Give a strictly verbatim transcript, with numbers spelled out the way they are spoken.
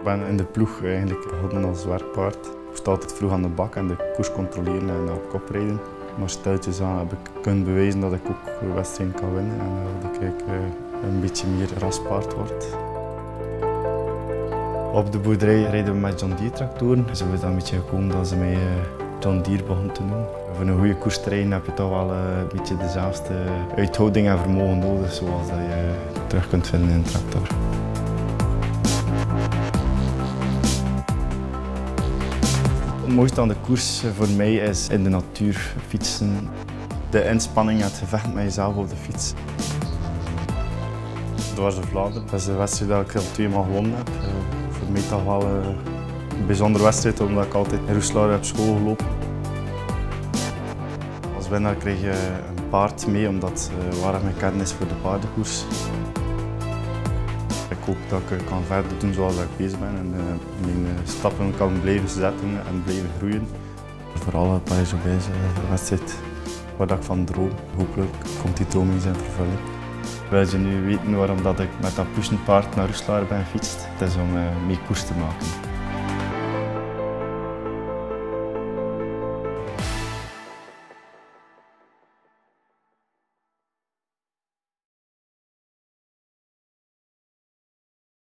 ben in de ploeg eigenlijk begonnen als werkpaard. Ik moest altijd vroeg aan de bak en de koers controleren en op kop rijden. Maar stilletjes aan heb ik kunnen bewijzen dat ik ook wedstrijden kan winnen en dat ik een beetje meer raspaard word. Op de boerderij rijden we met John Deere tractoren. Zo is dat een beetje gekomen dat ze mij John Deere begonnen te noemen. Voor een goede koers te rijden heb je toch wel een beetje dezelfde uithouding en vermogen nodig zoals dat je terug kunt vinden in een tractor. Het mooiste aan de koers voor mij is in de natuur fietsen. De inspanning, het gevecht met jezelf op de fiets. Dwars door Vlaanderen. Dat is de wedstrijd dat ik al tweemaal gewonnen heb. Voor mij toch wel een bijzondere wedstrijd omdat ik altijd in Roeselare heb school gelopen. Als winnaar krijg je een paard mee omdat Waregem gekend is voor de paardenkoers. Ik hoop dat ik kan verder doen zoals ik bezig ben en mijn stappen kan blijven zetten en blijven groeien. Vooral Parijs-Roubaix is een wedstrijd waar ik van droom. Hopelijk komt die droom eens in vervulling. Wil je nu weten waarom dat ik met dat pushenpaard naar Roeselare ben gefietst? Het is om mee koers te maken.